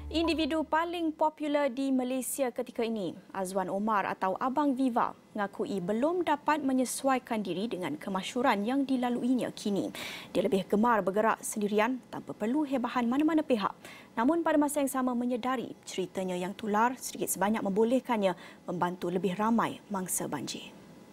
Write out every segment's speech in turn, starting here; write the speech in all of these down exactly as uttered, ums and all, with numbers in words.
Individu paling popular di Malaysia ketika ini, Azwan Omar atau Abang Viva, mengakui belum dapat menyesuaikan diri dengan kemasyhuran yang dilaluinya kini. Dia lebih gemar bergerak sendirian tanpa perlu hebahan mana-mana pihak. Namun pada masa yang sama menyedari ceritanya yang tular sedikit sebanyak membolehkannya membantu lebih ramai mangsa banjir.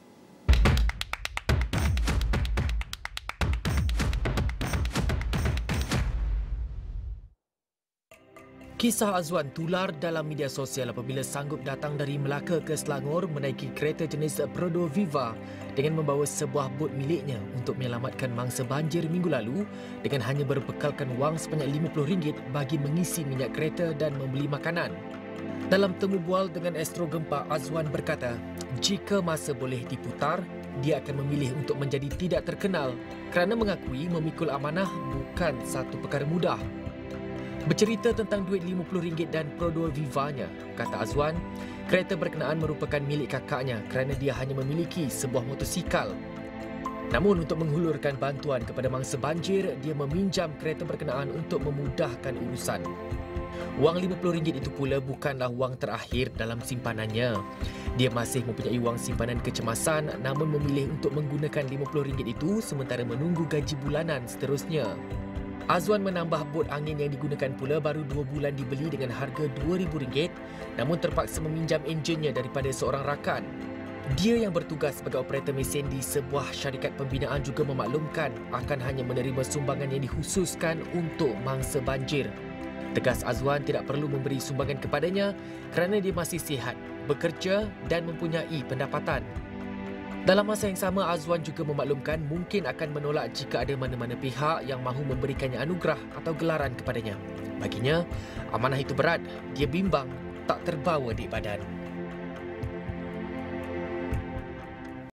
Kisah Azwan tular dalam media sosial apabila sanggup datang dari Melaka ke Selangor menaiki kereta jenis Prodo Viva dengan membawa sebuah bot miliknya untuk menyelamatkan mangsa banjir minggu lalu dengan hanya berbekalkan wang sebanyak lima puluh ringgit bagi mengisi minyak kereta dan membeli makanan. Dalam temu bual dengan Astro Gempa, Azwan berkata, jika masa boleh diputar, dia akan memilih untuk menjadi tidak terkenal kerana mengakui memikul amanah bukan satu perkara mudah. Bercerita tentang duit lima puluh ringgit dan Prodo Viva-nya, kata Azwan, kereta berkenaan merupakan milik kakaknya kerana dia hanya memiliki sebuah motosikal. Namun untuk menghulurkan bantuan kepada mangsa banjir, dia meminjam kereta berkenaan untuk memudahkan urusan. Wang lima puluh ringgit itu pula bukanlah wang terakhir dalam simpanannya. Dia masih mempunyai wang simpanan kecemasan namun memilih untuk menggunakan lima puluh ringgit itu sementara menunggu gaji bulanan seterusnya. Azwan menambah bot angin yang digunakan pula baru dua bulan dibeli dengan harga dua ribu ringgit namun terpaksa meminjam enjinnya daripada seorang rakan. Dia yang bertugas sebagai operator mesin di sebuah syarikat pembinaan juga memaklumkan akan hanya menerima sumbangan yang dikhususkan untuk mangsa banjir. Tegas Azwan tidak perlu memberi sumbangan kepadanya kerana dia masih sihat, bekerja dan mempunyai pendapatan. Dalam masa yang sama, Azwan juga memaklumkan mungkin akan menolak jika ada mana-mana pihak yang mahu memberikannya anugerah atau gelaran kepadanya. Baginya, amanah itu berat, dia bimbang tak terbawa di badan.